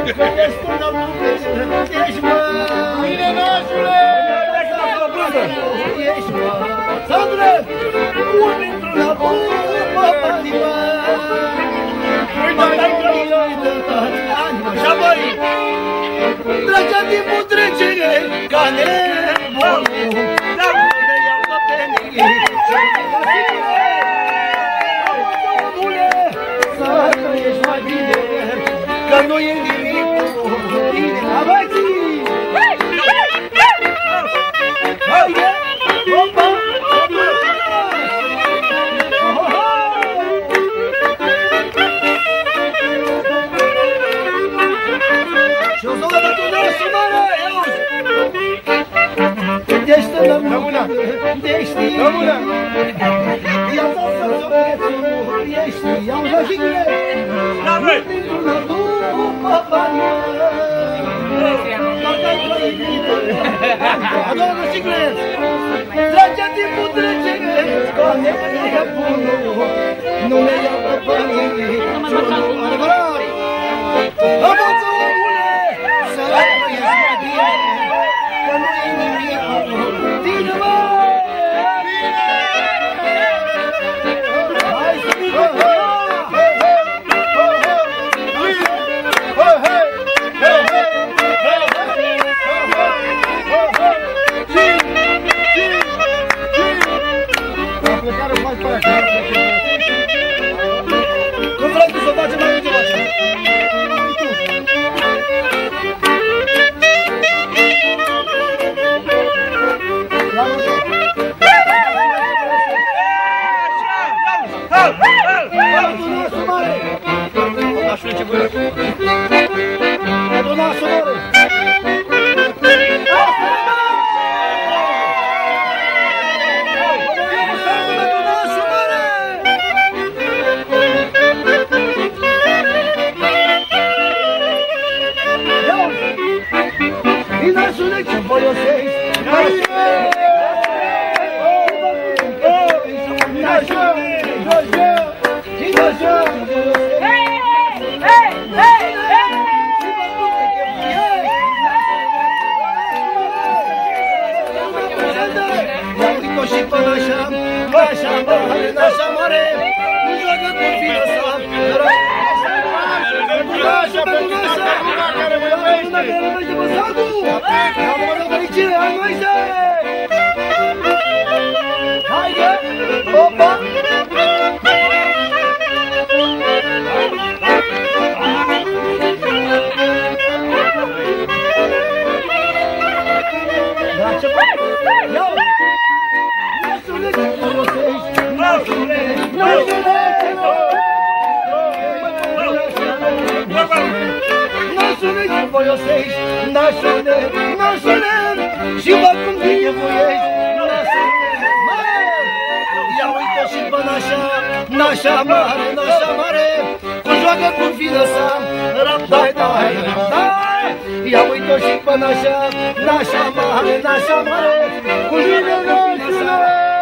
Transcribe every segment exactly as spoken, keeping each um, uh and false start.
Că ești un albumești, ești mă! Bine, nașule! Ești mă! Sandră! Un într-un album, mă, mă! Uite, anima, și apoi trecea timpul trecere ca nebunul, dar nu iau să penii. Omule, să trăiești mai bine, că nu e nimic cu tine. Avați! Haide! Opa! Și-o zonă de tunesul mare, auzi! Gândește la mână, gândește! Ia-ți să sufletul, gândește! Ia-uzi la jigle! Da, băi! La după bani! Dacă-i plăită! Adoră jigle! Trece timpul trecere, ca nebunul! Nu ne ia pe banii! Adevărat! Învață, omule, să trăiești mai bine, că nu e nimic cu tine, mă! Hai să vină! La plecare faci pe aia, cum vrei tu să facem mai uite așa? Nașule, ce băie! Donașul mare! Donașul mare! Ia-o! Nașule, ce folosești? Și până așa, așa mare, așa mare, nu joacă cu fiul ăsta. Așa, pentru așa, care mă iubește pe Sandu. Am mă fericire, hai Moise! Haide, opa! Da, ce faci? Ia-o! Nașule, ce folosești? Nașule, nașule, nașule, ce folosești? Nașule, nașule, și văd cum bine voiești. Nașule, mare, ia uite și pe nașa, nașa mare, nașa mare, cum joacă cu fiul sa, dai, dai, dai. Ia uite și pe nașa, nașa mare, nașa mare, cum joacă cu fiul sa.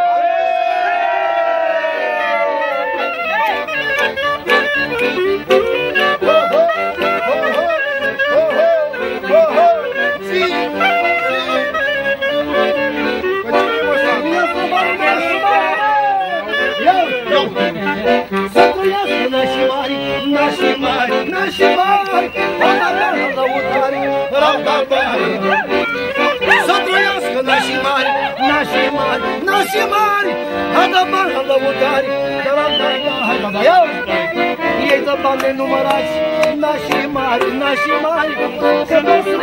Să trăiască nașii mari, nașii mari, nașii mari, la lăutari, raudabari. Să trăiască nașii mari, nașii mari, nașii mari, raudabari, la lăutari, raudabari. Ei de bani nenumărați, nașii mari, nașii mari, să nu sunt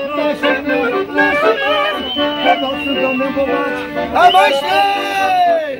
Nașii mari, nașii mari, că nu sunt domnul bogați. Hai, măi, știi!